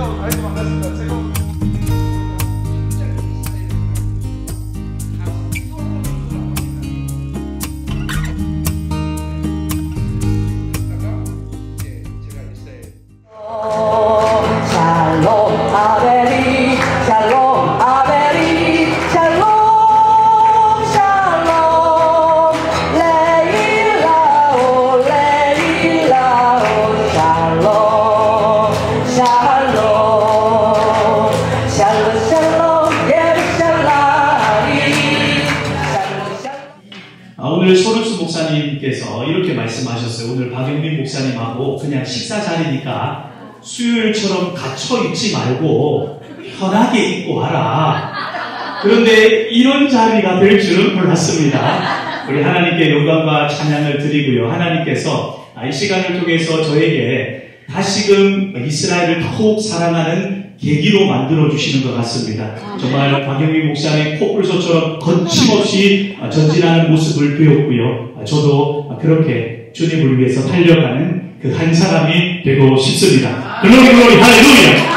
오늘 손은수 목사님께서 이렇게 말씀하셨어요. 오늘 박영민 목사님하고 그냥 식사 자리니까 수요일처럼 갇혀 있지 말고 편하게 입고 와라. 그런데 이런 자리가 될 줄은 몰랐습니다. 우리 하나님께 영광과 찬양을 드리고요. 하나님께서 이 시간을 통해서 저에게 다시금 이스라엘을 더욱 사랑하는 계기로 만들어주시는 것 같습니다. 정말 박영민 목사님 코뿔소처럼 거침없이 전진하는 모습을 배웠고요. 저도 그렇게 주님을 위해서 달려가는 그 한 사람이 되고 싶습니다. 글로리 글로리 할렐루야.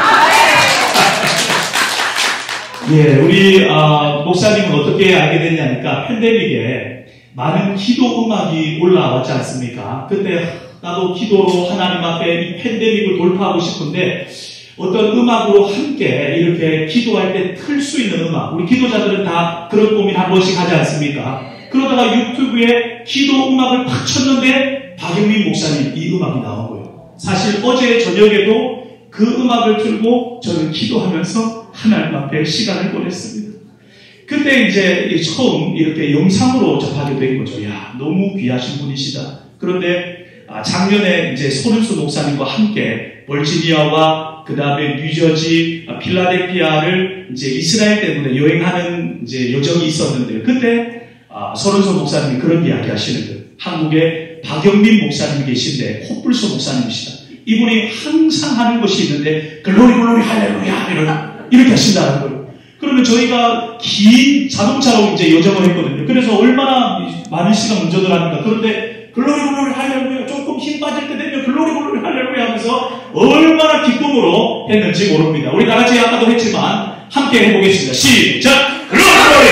예, 우리 목사님은 어떻게 알게 됐냐니까 팬데믹에 많은 기도 음악이 올라왔지 않습니까? 그때 나도 기도로 하나님 앞에 이 팬데믹을 돌파하고 싶은데 어떤 음악으로 함께 이렇게 기도할 때 틀 수 있는 음악, 우리 기도자들은 다 그런 고민 한 번씩 하지 않습니까? 그러다가 유튜브에 기도 음악을 팍 쳤는데 박영민 목사님 이 음악이 나온 거예요. 사실 어제 저녁에도 그 음악을 틀고 저는 기도하면서 하나님 앞에 시간을 보냈습니다. 그때 이제 처음 이렇게 영상으로 접하게 된 거죠. 야, 너무 귀하신 분이시다. 그런데 작년에 이제 손은수 목사님과 함께 버지니아와 그 다음에 뉴저지, 필라델피아를 이제 이스라엘 때문에 여행하는 이제 여정이 있었는데요. 그때 손은수 목사님이 그런 이야기 하시는 거예요. 한국에 박영민 목사님이 계신데 코뿔소 목사님이시다. 이분이 항상 하는 것이 있는데 글로리 글로리 할렐루야 이렇게 하신다는 거예요. 그러면 저희가 긴 자동차로 이제 여정을 했거든요. 그래서 얼마나 많은 시간 운전을 합니까? 그런데 글로리 글로리 할렐루야 조금 힘 빠질 때 되면 글로리 글로리 할렐루야 하면서 얼마나 기쁨으로 했는지 모릅니다. 우리 다 같이 아까도 했지만 함께 해보겠습니다. 시작! 글로리 글로리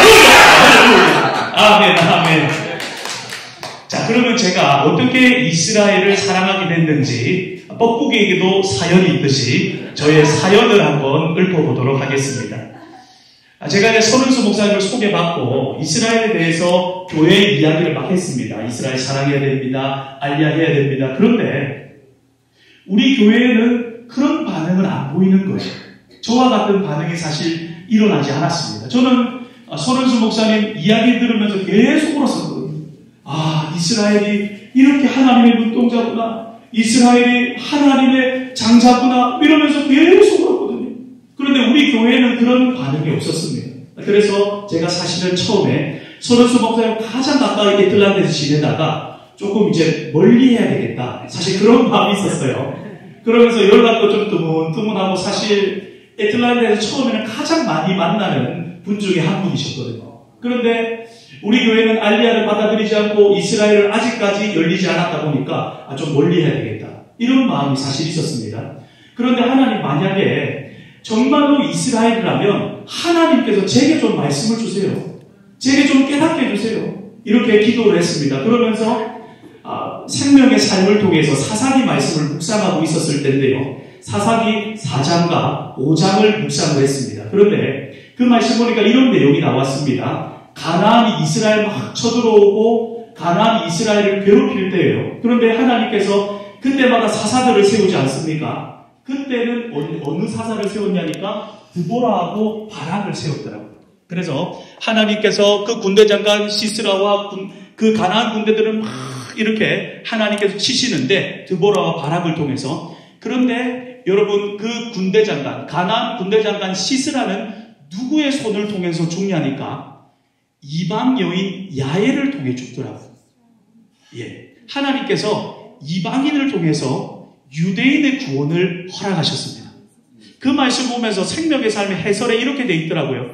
할렐루야! 아멘 아멘. 자, 그러면 제가 어떻게 이스라엘을 사랑하게 됐는지 뻐꾸기에게도 사연이 있듯이 저의 사연을 한번 읊어보도록 하겠습니다. 제가 이제 손은수 목사님을 소개받고 이스라엘에 대해서 교회 이야기를 막 했습니다. 이스라엘 사랑해야 됩니다. 알리야해야 됩니다. 그런데 우리 교회에는 그런 반응은 안 보이는 거예요. 저와 같은 반응이 사실 일어나지 않았습니다. 저는 손은수 목사님 이야기 들으면서 계속 울었었거든요. 아, 이스라엘이 이렇게 하나님의 눈동자구나. 이스라엘이 하나님의 장자구나. 이러면서 계속 울었거든요. 그런데 우리 교회에는 그런 반응이 없었습니다. 그래서 제가 사실은 처음에 손은수 목사님 가장 가까이 애틀란타에서 지내다가 조금 이제 멀리 해야 되겠다. 사실 그런 마음이 있었어요. 그러면서 연락도 좀 뜨문뜨문하고 사실 애틀란타에서 처음에는 가장 많이 만나는 분 중에 한 분이셨거든요. 그런데 우리 교회는 알리야를 받아들이지 않고 이스라엘을 아직까지 열리지 않았다 보니까 좀 멀리 해야 되겠다. 이런 마음이 사실 있었습니다. 그런데 하나님 만약에 정말로 이스라엘이라면 하나님께서 제게 좀 말씀을 주세요. 제게 좀 깨닫게 해주세요. 이렇게 기도를 했습니다. 그러면서 생명의 삶을 통해서 사사기 말씀을 묵상하고 있었을 텐데요. 사사기 4장과 5장을 묵상을 했습니다. 그런데 그 말씀 보니까 이런 내용이 나왔습니다. 가나안이 이스라엘 막 쳐들어오고 가나안이 이스라엘을 괴롭힐 때예요. 그런데 하나님께서 그때마다 사사들을 세우지 않습니까? 그때는 어느 사사를 세웠냐니까 드보라하고 바락을 세웠더라고요. 그래서 하나님께서 그 군대 장관 시스라와 그 가나안 군대들은 막 이렇게 하나님께서 치시는데 드보라와 바락을 통해서. 그런데 여러분 그 군대 장관 가나안 군대 장관 시스라는 누구의 손을 통해서 죽냐니까 이방 여인 야엘을 통해 죽더라고요. 예, 하나님께서 이방인을 통해서 유대인의 구원을 허락하셨습니다. 그 말씀 보면서 생명의 삶의 해설에 이렇게 돼 있더라고요.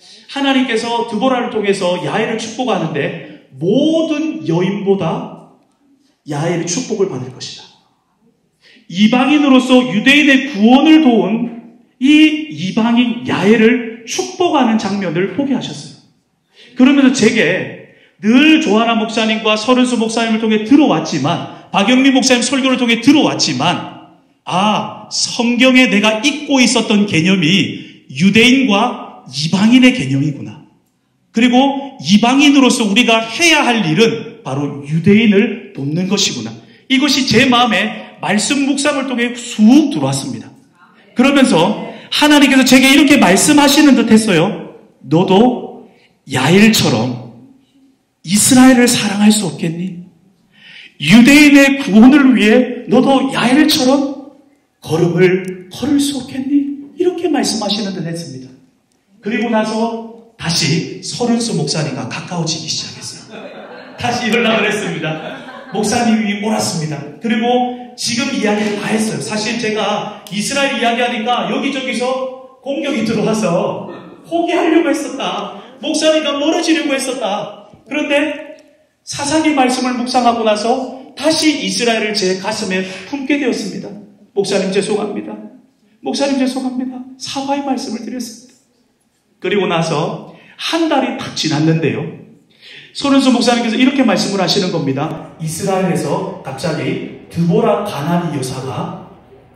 하나님께서 드보라를 통해서 야엘을 축복하는데 모든 여인보다 야엘이 축복을 받을 것이다. 이방인으로서 유대인의 구원을 도운 이 이방인 야엘을 축복하는 장면을 보게 하셨어요. 그러면서 제게 늘 조하나 목사님과 서른수 목사님을 통해 들어왔지만, 박영민 목사님 설교를 통해 들어왔지만, 성경에 내가 잊고 있었던 개념이 유대인과 이방인의 개념이구나. 그리고 이방인으로서 우리가 해야 할 일은 바로 유대인을 돕는 것이구나. 이것이 제 마음에 말씀 묵상을 통해 쑥 들어왔습니다. 그러면서 하나님께서 제게 이렇게 말씀하시는 듯 했어요. 너도 야일처럼 이스라엘을 사랑할 수 없겠니? 유대인의 구원을 위해 너도 야일처럼 걸음을 걸을 수 없겠니? 이렇게 말씀하시는 듯 했습니다. 그리고 나서 다시 서른수 목사님과 가까워지기 시작했어요. 다시 연락을 했습니다. 목사님이 옳았습니다. 그리고 지금 이야기를 다 했어요. 사실 제가 이스라엘 이야기하니까 여기저기서 공격이 들어와서 포기하려고 했었다. 목사님과 멀어지려고 했었다. 그런데 사사기 말씀을 묵상하고 나서 다시 이스라엘을 제 가슴에 품게 되었습니다. 목사님 죄송합니다. 목사님 죄송합니다. 사과의 말씀을 드렸습니다. 그리고 나서 한 달이 딱 지났는데요. 서른수 목사님께서 이렇게 말씀을 하시는 겁니다. 이스라엘에서 갑자기 드보라 가나니 여사가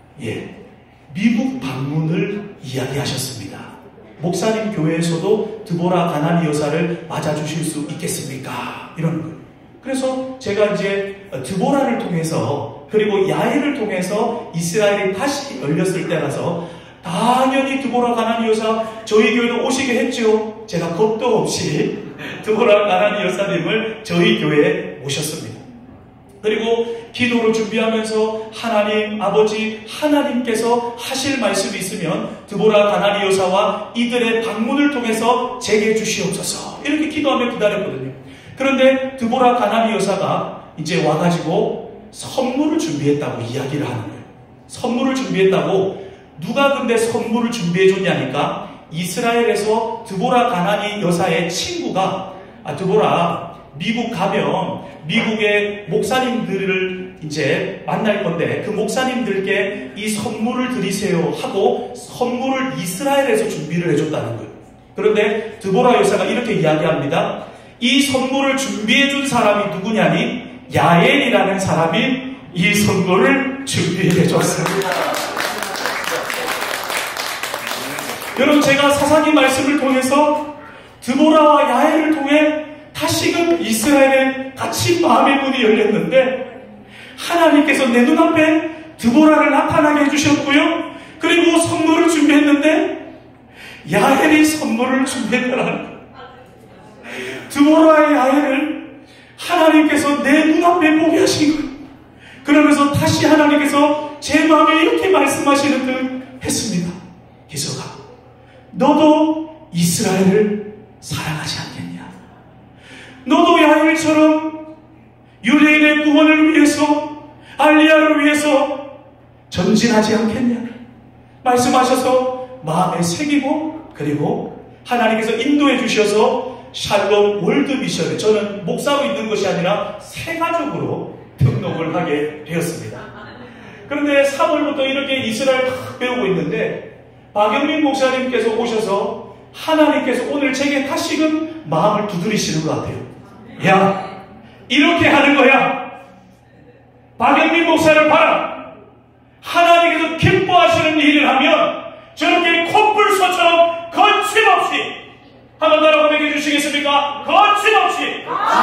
미국 방문을 이야기하셨습니다. 목사님 교회에서도 드보라 가나니 여사를 맞아주실 수 있겠습니까? 이런 거예요. 그래서 제가 이제 드보라를 통해서 그리고 야엘을 통해서 이스라엘이 다시 열렸을 때라서 당연히 드보라 가나니 여사 저희 교회도 오시게 했죠. 제가 겁도 없이 드보라 가나니 여사님을 저희 교회에 모셨습니다. 그리고 기도로 준비하면서 하나님 아버지 하나님께서 하실 말씀이 있으면 드보라 가나니 여사와 이들의 방문을 통해서 제게 주시옵소서 이렇게 기도하며 기다렸거든요. 그런데 드보라 가나니 여사가 이제 와가지고 선물을 준비했다고 이야기를 하는 거예요. 선물을 준비했다고. 누가 근데 선물을 준비해줬냐니까 이스라엘에서 드보라 가나니 여사의 친구가 드보라 미국 가면 미국의 목사님들을 이제 만날 건데 그 목사님들께 이 선물을 드리세요 하고 선물을 이스라엘에서 준비를 해줬다는 거예요. 그런데 드보라 여사가 이렇게 이야기합니다. 이 선물을 준비해준 사람이 누구냐니 야엘이라는 사람이 이 선물을 준비해줬습니다. 여러분 제가 사사기 말씀을 통해서 드보라와 야엘을 통해 다시금 이스라엘에 같이 마음의 문이 열렸는데 하나님께서 내 눈앞에 드보라를 나타나게 해주셨고요. 그리고 선물을 준비했는데 야엘이 선물을 준비했더라는 거예요. 드보라의 야엘을 하나님께서 내 눈앞에 보게 하신 거예요. 그러면서 다시 하나님께서 제 마음에 이렇게 말씀하시는 듯 했습니다. 기서가 너도 이스라엘을 사랑하지 않겠냐? 너도 야엘처럼 유대인의 구원을 위해서 알리야를 위해서 전진하지 않겠냐? 말씀하셔서 마음에 새기고 그리고 하나님께서 인도해 주셔서 샬롬 월드미션에 저는 목사로 있는 것이 아니라 새가족으로 등록을 하게 되었습니다. 그런데 3월부터 이렇게 이스라엘 다 배우고 있는데 박영민 목사님께서 오셔서 하나님께서 오늘 제게 다시금 마음을 두드리시는 것 같아요. 야, 이렇게 하는 거야. 박영민 목사를 봐라. 하나님께서 기뻐하시는 일을 하면 저렇게 콧불소처럼 거침없이 한번 따라 고백해 주시겠습니까? 거침없이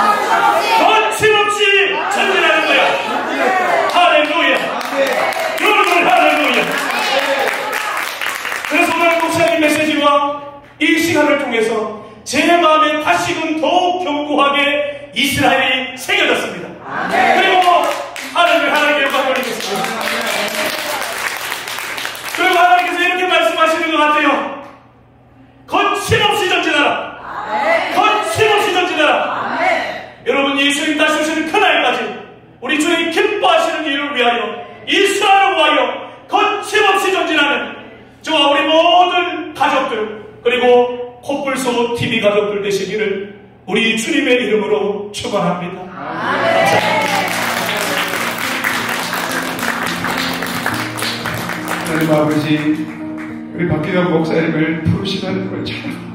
전진하는 거야. 할렐루야. 여러분 할렐루야. 그래서 오늘 목사님 메시지와 이 시간을 통해서 제 마음에 다시금 더욱 견고하게 이스라엘이 새겨졌습니다. 그리고 하나님께 영광을 돌리겠습니다. 그리고 하나님께서 이렇게 말씀하시는 것 같아요. 거침없이 전진하라. 거침없이 전진하라. 여러분 예수님 다시 오시는 그날까지 우리 주님이 기뻐하시는 일을 위하여 이스라엘을 위하여 거침없이 전진하는 저와 우리 모든 가족들 그리고 콧불소 TV 가족들 되시기를 우리 주님의 이름으로 축원합니다. 감사합니다. 하나님 아버지, 우리 박기덕 목사님을 부르시다는 걸 참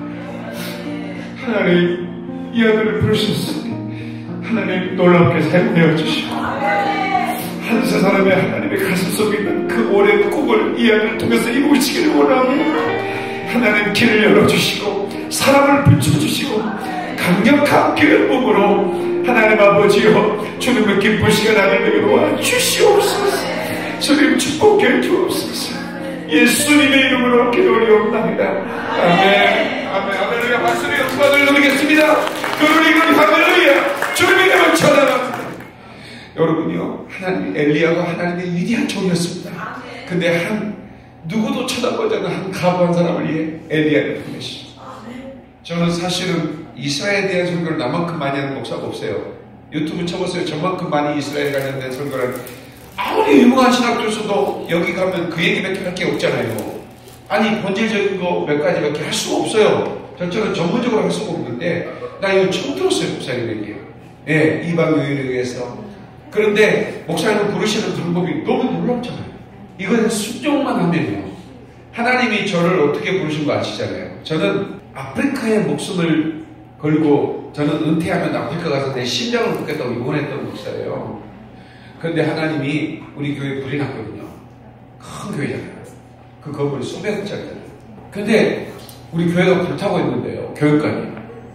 하나님 이 아들을 부르셨으니 하나님 놀랍게 사용되어 주시고 한 세 사람의 하나님의 가슴속에 있는 그 오랜 꿈을 이 아들을 통해서 이루시기를 원하며 하나님 길을 열어주시고 사람을 붙여주시고 강력한 교회 몸으로 하나님 아버지여 주님을 기쁘시게 나가게 도와주시옵소서. 주님 축복해 주옵소서. 예수님의 이름으로 기도하옵나이다. 아멘. 아멘. 할렐루야. 박수를 영광을 드리겠습니다. 그러니 할렐루야. 주님의 이름을 찬양합니다. 여러분요, 하나님 엘리야가 하나님의 위대한 종이었습니다. 근데 누구도 쳐다보지 않는 한 가부 한 사람을 위해 엘리야를 보내십니다. 저는 사실은 이스라엘에 대한 설교를 나만큼 많이 하는 목사가 없어요. 유튜브 쳐보세요. 저만큼 많이 이스라엘 관련된 설교를 아무리 유명한 신학교에서도 여기 가면 그 얘기밖에 할 게 없잖아요. 아니 본질적인 거 몇 가지밖에 할 수가 없어요. 저처럼 전문적으로 할 수가 없는데 나 이거 처음 들었어요. 목사님에게. 예, 이방 요인에 의해서. 그런데 목사님을 부르시는 방법이 너무 놀랍잖아요. 이거는 순종만 하면요. 하나님이 저를 어떻게 부르신 거 아시잖아요. 저는 아프리카에 목숨을 걸고 저는 은퇴하면 아프리카 가서 내 심장을 붓겠다고 유언했던 목사예요. 그런데 하나님이 우리 교회에 불이 났거든요. 큰 교회잖아요. 그 건물이 수백억 짜리잖아요. 근데 우리 교회가 불타고 있는데요. 교육관이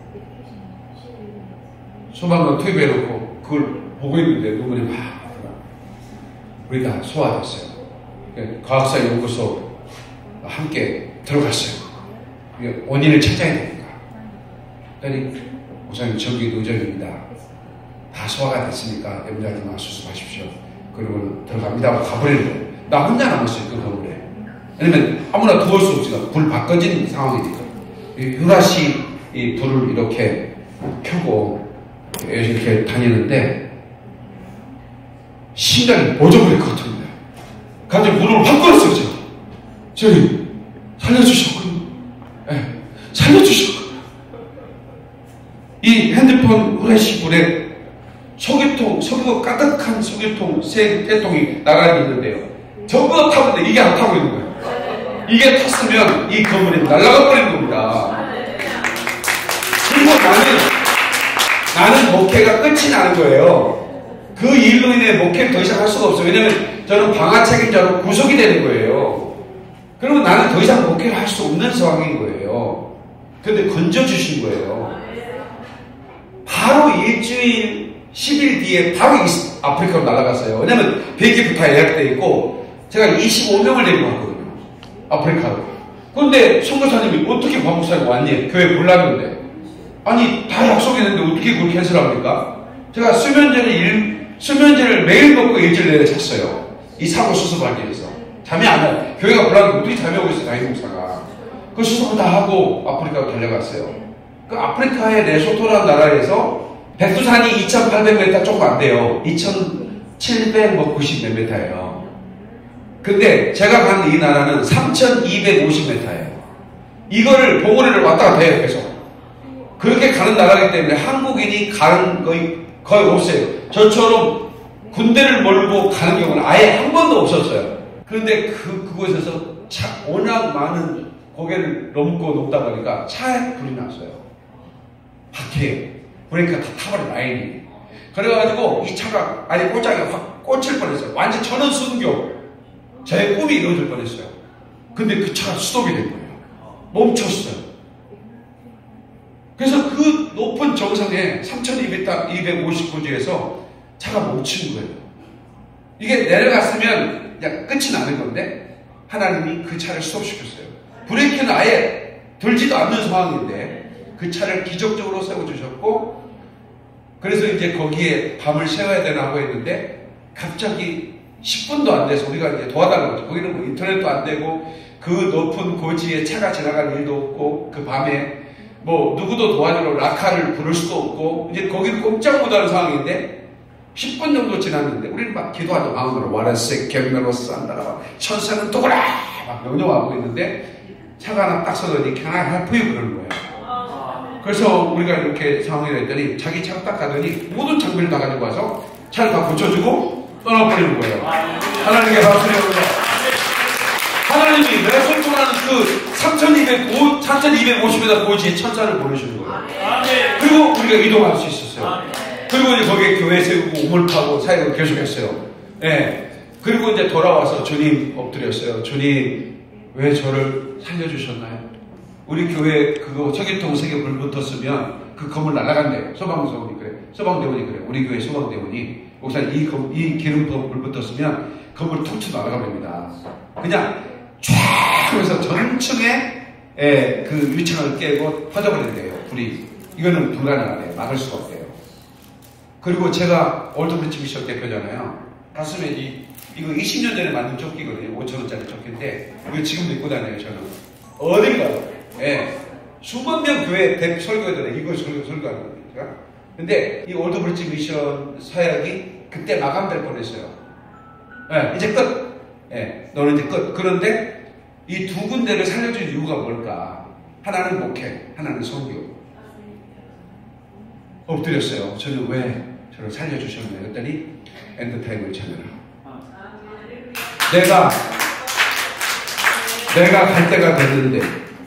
소방관 투입해놓고 그걸 보고 있는데 눈물이 막 우리가 소화됐어요. 과학사 연구소 함께 들어갔어요. 원인을 찾아야 되니까. 그러니 목사님 저기 노정입니다. 다 소화가 됐으니까 염려하지 마 수습하십시오. 그리고 들어갑니다 하고 가버리는 거예요. 나 혼자 남았어요. 그 건물에. 왜냐면 아무나 도울 수 없으니까 불 바꿔진 상황이니까. 유라시 이 불을 이렇게 켜고 이렇게 다니는데 심장이 멎어버릴 것 같은 거예요. 갑자기 문을 확 걸었어요. 저기 살려주셨군요. 네, 살려주셨군요. 이 핸드폰 후레쉬 불에 소개통, 석유가 가득한 소개통 세 개통이 나가고 있는데요. 저거 타는데 이게 안 타고 있는 거예요. 이게 탔으면 이 건물이 날아가 버리는 겁니다. 그리고 나는 목회가 끝이 나는 거예요. 그 일로 인해 목회를 더 이상 할 수가 없어요. 왜냐면 저는 방화 책임자로 구속이 되는 거예요. 그러면 나는 더 이상 목회를 할 수 없는 상황인 거예요. 근데 건져주신 거예요. 바로 일주일 10일 뒤에 바로 아프리카로 날아갔어요. 왜냐면 비행기부터 예약되어 있고 제가 25명을 데리고 왔거든요. 아프리카로. 그런데 선교사님이 어떻게 박목사님 왔니? 교회 몰랐는데. 아니 다 약속했는데 어떻게 그걸 캔슬합니까? 제가 수면제를 매일 먹고 일주일 내내 잤어요. 이 사고 수습하기 위해서. 잠이 안 와요. 교회가 불안하고 어떻게 잠이 오고 있어요. 다임 목사가. 그 수습을 다 하고 아프리카로 달려갔어요. 그 아프리카의 레소토라는 나라에서 백두산이 2,800m 조금 안 돼요. 2,790 몇 m예요. 근데 제가 간 이 나라는 3,250m예요. 이거를 봉우리를 왔다 갔다 해요. 계속. 그렇게 가는 나라이기 때문에 한국인이 가는 거의 없어요. 저처럼 군대를 몰고 가는 경우는 아예 한 번도 없었어요. 그런데 그곳에서 워낙 많은 고개를 넘다 보니까 차에 불이 났어요. 바퀴에. 브레이크가 다 타버린 라인이. 그래가지고 이 차가 아예 꼬장에 확 꽂힐 뻔했어요. 완전 전원 순교. 제 꿈이 이루어질 뻔했어요. 근데 그 차가 스톱이 된 거예요. 멈췄어요. 그래서 그 높은 정상에 3,259주에서 차가 멈춘 거예요. 이게 내려갔으면 그냥 끝이 나는 건데 하나님이 그 차를 스톱시켰어요. 브레이크는 아예 들지도 않는 상황인데 그 차를 기적적으로 세워주셨고 그래서 이제 거기에 밤을 새워야 되나 하고 했는데 갑자기 10분도 안 돼서 우리가 이제 도와달라고 했죠. 거기는 뭐 인터넷도 안 되고 그 높은 고지에 차가 지나갈 일도 없고 그 밤에 뭐 누구도 도와주러 라카를 부를 수도 없고 이제 거기는 꼼짝 못하는 상황인데 10분 정도 지났는데 우리는 막 기도하죠. 마음으로 와라세 겜메로 산다라 천사는 도구라 막 명령하고 있는데 차가 하나 딱 서더니 캐나 할프유 그러는 거예요. 그래서 우리가 이렇게 상황이 됐더니 자기 차가 딱 가더니 모든 장비를 다 가지고 와서 차를 다 고쳐주고 떠나버리는 거예요. 하나님께 박수를 하나님이 메소포라는 그 3250m 고지에 천사를 보내주는 거예요. 그리고 우리가 이동할 수 있었어요. 그리고 이제 거기에 교회 세우고 우물 파고 사역을 계속했어요. 예. 그리고 이제 돌아와서 주님 엎드렸어요. 주님, 왜 저를 살려주셨나요? 우리 교회 그거 석유통 3개 불 붙었으면 그 건물 날아간대요. 소방대원이 그래. 소방대원이 그래. 우리 교회 소방대원이 목사님 이 기름통 불 붙었으면 건물 툭 쳐 날아갑니다. 그냥 쫙 하면서 전층에 그 유창을 깨고 퍼져버린대요. 불이. 이거는 불가능하대요. 막을 수가 없대요. 그리고 제가 올드브리지 미션 대표잖아요. 가슴에 이거 20년 전에 만든 조끼거든요. 5,000원짜리 조끼인데 이거 지금도 입고 다녀요. 저는 어딜 가요. 예. 수만 명 교회 설교에다 이걸 설교하는 겁니다. 근데 이 올드브리지 미션 사역이 그때 마감될 뻔했어요. 예, 이제 끝. 예, 너는 이제 끝. 그런데 이 두 군데를 살려준 이유가 뭘까? 하나는 목회, 하나는 선교. 엎드렸어요. 저는 왜 저를 살려주셨나요? 그랬더니 엔드타임을 찾아라. 내가 갈 때가 됐는데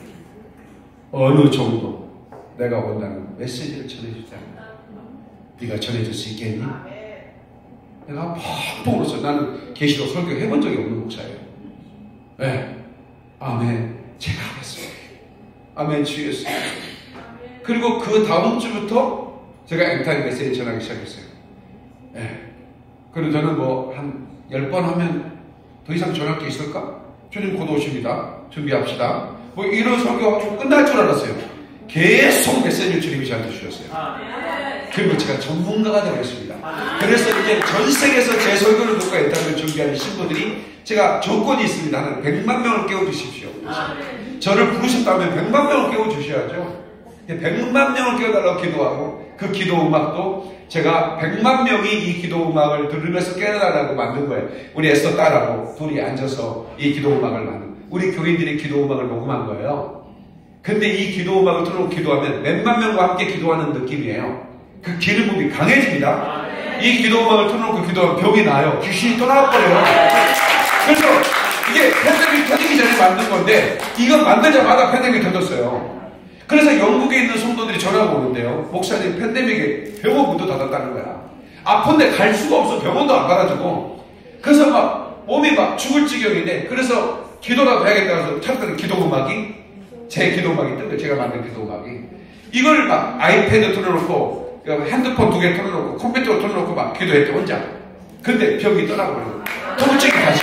어느 정도 내가 원하는 메시지를 전해주자. 네가 전해줄 수 있겠니? 내가 펑펑 울었어요. 나는 계시로 설교해본 적이 없는 목사예요. 네. 아멘. 제가 하겠습니다. 아멘. 주 예수. 그리고 그 다음 주부터 제가 엔타임 메시지 전하기 시작했어요. 네. 그리고 저는 뭐 한 10번 하면 더 이상 전할 게 있을까? 주님 곧 오십니다. 준비합시다. 뭐 이런 설교가 끝날 줄 알았어요. 계속 메시지를 주님이 저한테 주셨어요. 그리고 제가 전문가가 되겠습니다. 그래서 이제 전 세계에서 제 설교를 듣고 엔타임을 준비하는 신부들이 제가 조건이 있습니다. 하나는 100만 명을 깨워주십시오. 저를 부르셨다면 100만 명을 깨워주셔야죠. 100만 명을 깨워달라고 기도하고 그 기도 음악도 제가 100만 명이 이 기도 음악을 들으면서 깨어나라고 만든 거예요. 우리 에스더 딸하고 둘이 앉아서 이 기도 음악을 만든 우리 교인들이 기도 음악을 녹음한 거예요. 근데 이 기도 음악을 틀어놓고 기도하면 몇만 명과 함께 기도하는 느낌이에요. 그 기름 부음이 강해집니다. 이 기도 음악을 틀어놓고 기도하면 병이 나요. 귀신이 떠나버려요. 그래서 이게 팬데믹 터지기 전에 만든 건데 이건 만들자마자 팬데믹이 터졌어요. 그래서 영국에 있는 성도들이 전화가 오는데요. 목사님 팬데믹에 병원 문도 닫았다는 거야. 아픈데 갈 수가 없어. 병원도 안 받아주고. 그래서 막 몸이 막 죽을 지경인데 그래서 기도라도 해야겠다 해서 찾았더니 기도음악이 제 기도음악이 뜬 거예요. 제가 만든 기도음악이. 이걸 막 아이패드 틀어놓고 핸드폰 2개 틀어놓고 컴퓨터 틀어놓고 막 기도했대 혼자. 근데 병이 떠나버려요. 통증이 다시.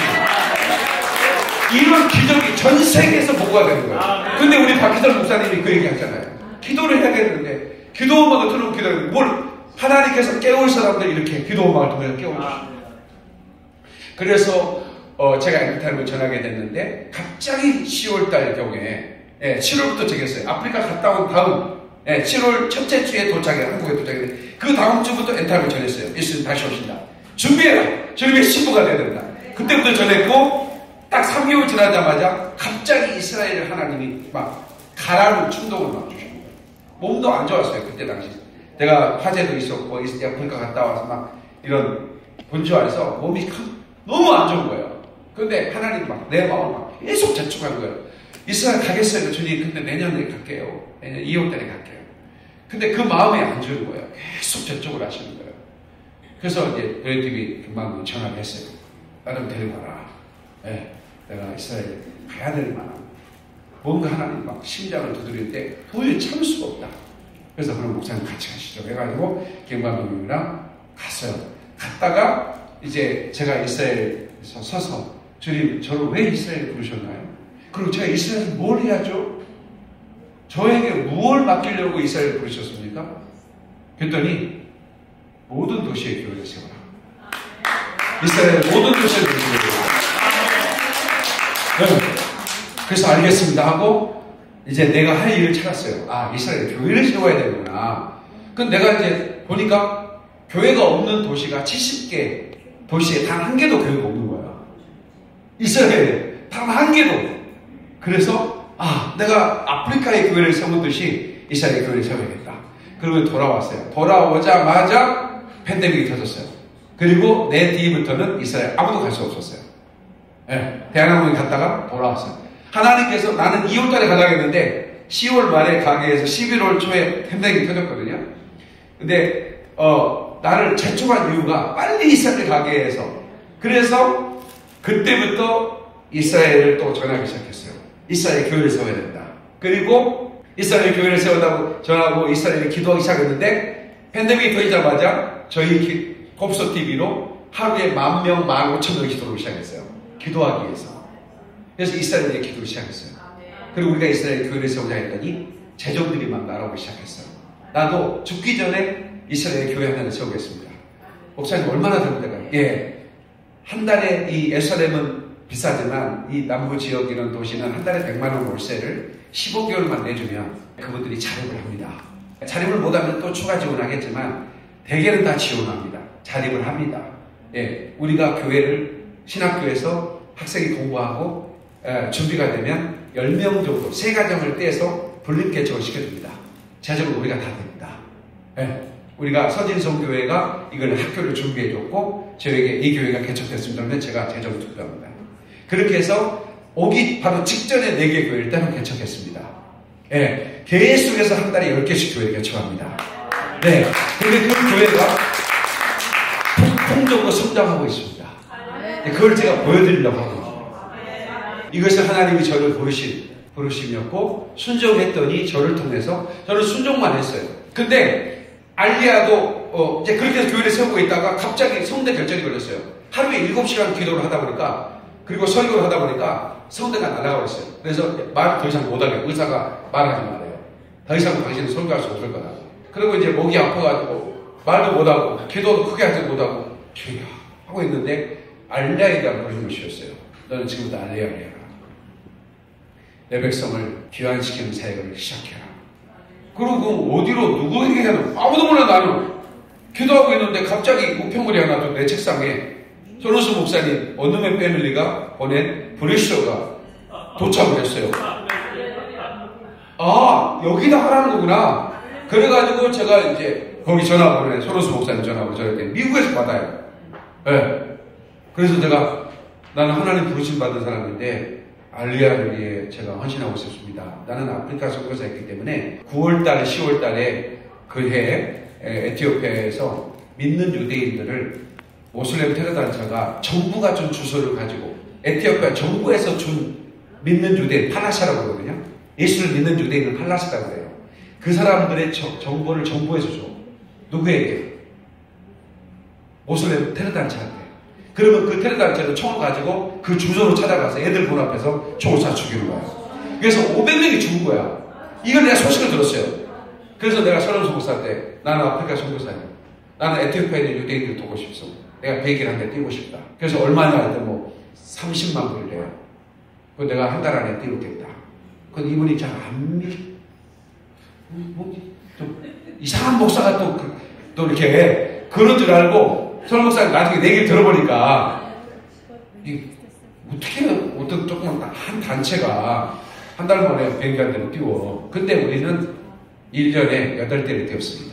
이런 기적이 전 세계에서 보고가 되는 거예요. 근데 우리 박희선 목사님이 그 얘기 하잖아요. 기도를 해야겠는데 기도음악을 틀어놓고 기도해요. 뭘 하나님께서 깨울 사람들 이렇게 기도음악을 통해서 깨워주십니다. 그래서 제가 엔타임을 전하게 됐는데 갑자기 10월달 경에 7월부터 정했어요. 아프리카 갔다 온 다음 7월 첫째 주에 한국에 도착했는데 그 다음 주부터 엔타임을 전했어요. 예수님 다시 오신다. 준비해라. 주님의 신부가 되어야 된다. 그때부터 전했고 딱 3개월 지나자마자 갑자기 이스라엘 하나님이 막 가라는 충동을 막 주신 거예요. 몸도 안 좋았어요. 그때 당시. 내가 화재도 있었고 아프리카 갔다 와서 막 이런 본주 안에서 몸이 너무 안 좋은 거예요. 근데 하나님 막 내 마음을 막 계속 재촉하는 거예요. 이스라엘 가겠어요. 주님 근데 내년에 갈게요. 내년 2월달에 갈게요. 근데 그 마음이 안 좋은 거예요. 계속 재촉을 하시는 거예요. 그래서 이제 교회팀이 금방 전화를 했어요. 나를 데리고 와라. 네, 내가 이스라엘 가야 될 만한 뭔가 하나님 막 심장을 두드릴 때 도저히 참을 수가 없다. 그래서 그럼 목사님 같이 가시죠. 해가지고 김관동님이랑 갔어요. 갔다가 이제 제가 이스라엘에서 서서 주님 저를 왜 이스라엘에 부르셨나요? 그리고 제가 이스라엘에서 뭘 해야죠? 저에게 무엇을 맡기려고 이스라엘에 부르셨습니까? 그랬더니 모든 도시에 교회를 세워라. 이스라엘 모든 도시에 교회를 세워라. 네. 그래서 알겠습니다 하고 이제 내가 할 일을 찾았어요. 아, 이스라엘 교회를 세워야 되는구나. 근데 내가 이제 보니까 교회가 없는 도시가 70개 도시에 단 한 개도 교회가 없는 거야. 이스라엘에 단 한 개도. 그래서 내가 아프리카의 교회를 세우듯이 이스라엘 교회를 세워야겠다. 그리고 돌아왔어요. 돌아오자마자 팬데믹이 터졌어요. 그리고 내 뒤부터는 이스라엘 아무도 갈 수 없었어요. 대한항공에 갔다가 돌아왔어요. 하나님께서 나는 2월달에 가려고 했는데 10월 말에 가게 해서 11월 초에 팬데믹이 터졌거든요. 근데 나를 재촉한 이유가 빨리 이스라엘 가게 해서, 그래서 그때부터 이스라엘을 또 전하기 시작했어요. 이스라엘 교회를 세워야 된다. 그리고 이스라엘 교회를 세우다고 전하고 이스라엘에 기도하기 시작했는데 팬데믹이 터지자마자 저희 곱소 TV로 하루에 10,000명, 15,000명 기도를 시작했어요. 기도하기 위해서. 그래서 이스라엘에 기도를 시작했어요. 그리고 우리가 이스라엘 교회를 세우자 했더니 재정들이 막 날아오기 시작했어요. 나도 죽기 전에 이스라엘 교회 하나를 세우겠습니다. 목사님 얼마나 들을까요? 예. 한 달에 이 예루살렘은 비싸지만 이 남부 지역 이런 도시는 한 달에 100만 원 월세를 15개월만 내주면 그분들이 자립을 합니다. 자립을 못하면 또 추가 지원하겠지만 대개는 다 지원합니다. 자립을 합니다. 예. 우리가 교회를 신학교에서 학생이 공부하고 준비가 되면 10명 정도, 3가정을 떼서 분립 개척을 시켜줍니다. 재정은 우리가 다 됩니다. 예. 우리가 서진성교회가 이걸 학교를 준비해줬고 저에게 이 교회가 개척됐습니다 하면 제가 재정을 투표합니다. 그렇게 해서 오기 바로 직전에 4개 교회를 따로 개척했습니다. 예. 계속해서 한 달에 10개씩 교회를 개척합니다. 네. 근데 그 교회가 폭풍적으로 성장하고 있습니다. 그걸 제가 보여드리려고 하거든요. 이것은 하나님이 저를 부르심이었고 순종했더니 저를 통해서 저는 순종만 했어요. 근데 알리야도 이제 그렇게 해서 교회를 세우고 있다가 갑자기 성대 결절이 걸렸어요. 하루에 7시간 기도를 하다 보니까, 그리고 설교를 하다 보니까 성대가 날아가 버렸어요. 그래서 말을 더 이상 못하게, 의사가 말하지 말아요. 더 이상 당신은 설교할 수 없을 거다. 그리고 이제 목이 아파가지고 말도 못하고 기도도 크게 하지 못하고 주여 하고 있는데 알리야에 대한 부르심을 주셨어요. 너는 지금부터 알리야를 해라. 내 백성을 귀환시키는 사역을 시작해라. 그리고 어디로 누구에게 하는, 아무도 몰라. 나는 기도하고 있는데 갑자기 우편물이 하나 또 내 책상에 손호수 목사님 어둠의 패밀리가 보낸 브레셔가 도착을 했어요. 아, 여기다 하라는 거구나. 그래가지고 제가 이제 거기 전화번호에 손호수 목사님 전화번호 저한테 미국에서 받아요. 네. 그래서 제가 나는 하나님 부르심 받은 사람인데 알리야를 위해 제가 헌신하고 싶습니다. 나는 아프리카 선교사였기 때문에 9월달, 10월달에 그 해 에티오피아에서 믿는 유대인들을 모슬렘 테러단체가 정부가 준 주소를 가지고 에티오피아 정부에서 준 믿는 유대인, 팔라샤라고 그러거든요. 예수를 믿는 유대인은 팔라샤라고 해요. 그 사람들의 정보를 정부에서 줘. 누구에게? 모슬렘 테러단체한테. 그러면 그 테러단체는 총을 가지고 그 주소로 찾아가서 애들 문 앞에서 총을 쏴 죽이는 거야. 그래서 500명이 죽은 거야. 이걸 내가 소식을 들었어요. 그래서 내가 서른수 목사한테 나는 아프리카 선교사예요. 나는 에티오피아에 있는 유대인들 도고 싶어. 내가 비행기를 한 대 띄우고 싶다. 그래서 얼마나 했더니 뭐 30만 불이래요. 그거 내가 한 달 안에 띄우겠다. 근데 이분이 잘 안 좀 이상한 목사가 또 이렇게 그런 줄 알고 서른 목사님 나중에 내 얘기를 들어보니까 어떻게 어떤 조그만 한 단체가 한 달 만에 비행기 한 대를 띄워. 근데 우리는 1년에 8대를 띄웠습니다.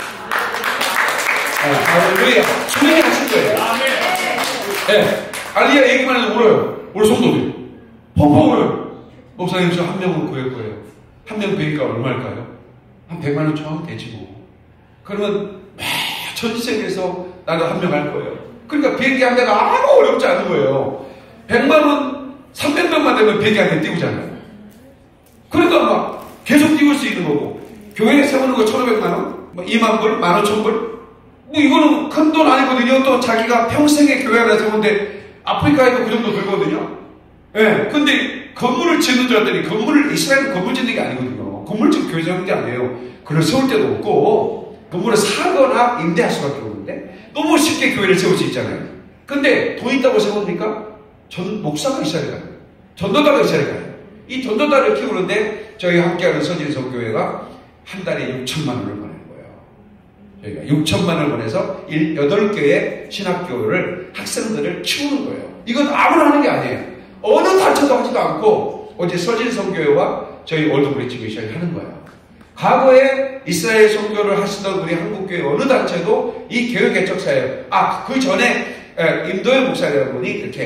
할렐루야. 수행이 하신 거예요. 네. 알리야 얘기만 해도 울어요. 우리 성도들이. 펑펑 울어요. 목사님 저 한 명으로 구할 거예요. 한 명 비행기가 얼마일까요? 한 100만 원 정도 되지 뭐. 그러면 전 세계에서 나도 한 명 할 거예요. 그러니까 비행기 한 대가 아무 어렵지 않은 거예요. 100만 원, 300명만 되면 비행기 한 대 띄우잖아요. 그러니까 막 계속 띄울 수 있는 거고. 교회에 세우는 거 1,500만 원? 뭐 2만 불? 15,000불? 뭐 이거는 큰 돈 아니거든요. 또 자기가 평생에 교회 하나 세우는데 아프리카에도 그 정도 들거든요. 예. 네. 근데 건물을 짓는 줄 알았더니 건물을 이스라엘은 건물 짓는 게 아니거든요. 건물 짓고 교회 세우는 게 아니에요. 그걸 세울 때도 없고 건물을 사거나 임대할 수밖에 없는데 너무 쉽게 교회를 세울 수 있잖아요. 근데 돈 있다고 세웁니까? 목사가 이스라엘 가요. 전도자가 이스라엘 가요. 이 전도자를 키우는데 저희 함께하는 서진성교회가 한 달에 6천만 원을 보내는 거예요. 저희가 6천만 원을 보내서 8개의 신학교를 학생들을 키우는 거예요. 이건 아무나 하는 게 아니에요. 어느 단체도 하지도 않고 오직 서진성교회와 저희 올드브리지 미션이 하는 거예요. 과거에 이스라엘 선교를 하시던 우리 한국교회 어느 단체도 이 교회 개척사예요. 그 전에 임도현 목사라는 분이 이렇게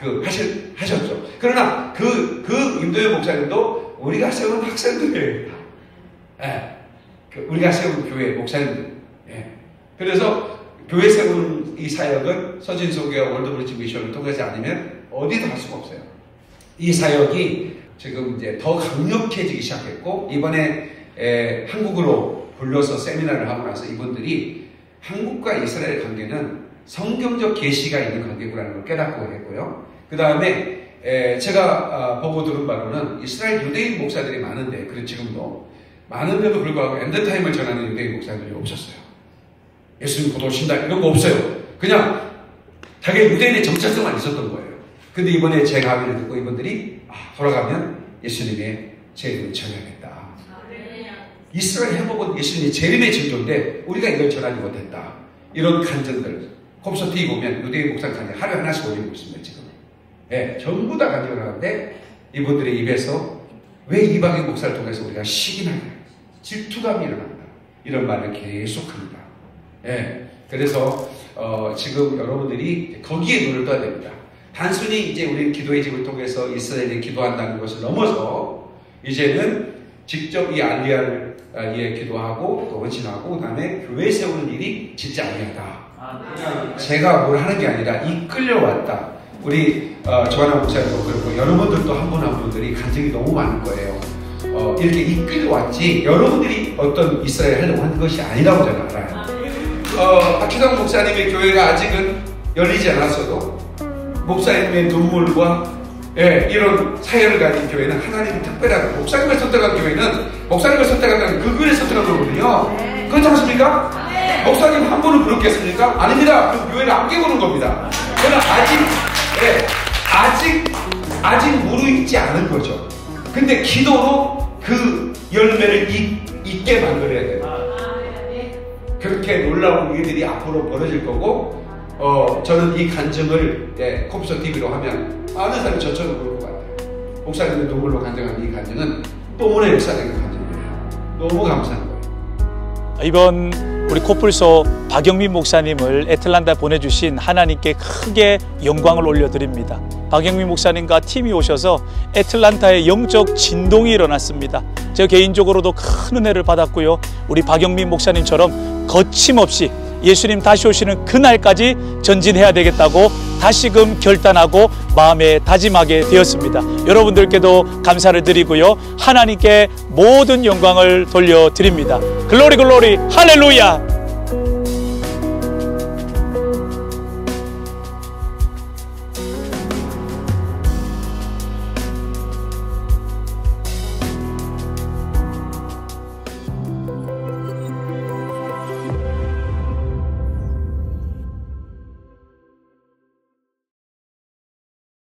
하셨죠. 그러나 임도현 목사님도 우리가 세운 학생들이에요. 예. 우리가 세운 교회 목사님들. 예. 그래서 교회 세우는 이 사역은 서진소교와 월드브리지 미션을 통하지 않으면 어디도 할 수가 없어요. 이 사역이 지금 이제 더 강력해지기 시작했고, 이번에 한국으로 불러서 세미나를 하고 나서 이분들이 한국과 이스라엘 관계는 성경적 계시가 있는 관계구라는 걸 깨닫고 했고요. 그 다음에 제가 보고 들은 바로는 이스라엘 유대인 목사들이 많은데, 그리고 지금도 많은데도 불구하고 엔드타임을 전하는 유대인 목사들이 없었어요. 예수님 곧 오신다 이런 거 없어요. 그냥 자기 유대인의 정체성만 있었던 거예요. 근데 이번에 제 강의를 듣고 이분들이 돌아가면 예수님의 재림을 전해야겠다. 이스라엘 회복은 예수님의 재림의 징조인데 우리가 이걸 전하지 못했다. 이런 간증들 콤서티 보면 유대인 목사 간증 하루에 하나씩 올리고 있습니다. 지금 전부 다 간증을 하는데 이분들의 입에서 왜 이방인 목사를 통해서 우리가 시기나 질투감이 일어난다 이런 말을 계속합니다. 그래서 지금 여러분들이 거기에 눈을 떠야 됩니다. 단순히 이제 우리 기도의 집을 통해서 이스라엘에 기도한다는 것을 넘어서 이제는 직접 이 알리야를 기도하고 또 원신하고 그 다음에 교회 세우는 일이 진짜 알리야다. 제가 뭘 하는 게 아니라 이끌려왔다. 우리 조하나 목사님도 그렇고 여러분들도 한 분 한 분들이 간증이 너무 많을 거예요. 이렇게 이끌려왔지 여러분들이 어떤 이스라엘 하려고 하는 것이 아니라고 저는 알아요. 박희성 목사님의 교회가 아직은 열리지 않았어도 목사님의 눈물과 이런 사연을 가진 교회는 하나님이 특별하고, 목사님을 선택한 교회는 목사님을 선택한다는 그 교회를 선택한 거거든요. 그렇지 않습니까? 목사님 한 분을 부르겠습니까? 아닙니다. 그 교회를 안 깨우는 겁니다. 그러나 아직 무르익지 않은 거죠. 근데 기도로 그 열매를 있게 만들어야 돼요. 그렇게 놀라운 일들이 앞으로 벌어질 거고, 저는 이 간증을 콤서 TV로 하면 많은 사람이 저처럼 볼 것 같아요. 목사님의 눈물로 간증한 이 간증은 너무나 역사적인 간증이에요. 너무 감사한 거예요. 이번 우리 코뿔소 박영민 목사님을 애틀란타 보내주신 하나님께 크게 영광을 올려드립니다. 박영민 목사님과 팀이 오셔서 애틀란타에 영적 진동이 일어났습니다. 저 개인적으로도 큰 은혜를 받았고요. 우리 박영민 목사님처럼 거침없이 예수님 다시 오시는 그날까지 전진해야 되겠다고 다시금 결단하고 마음에 다짐하게 되었습니다. 여러분들께도 감사를 드리고요. 하나님께 모든 영광을 돌려드립니다. 글로리 글로리 할렐루야.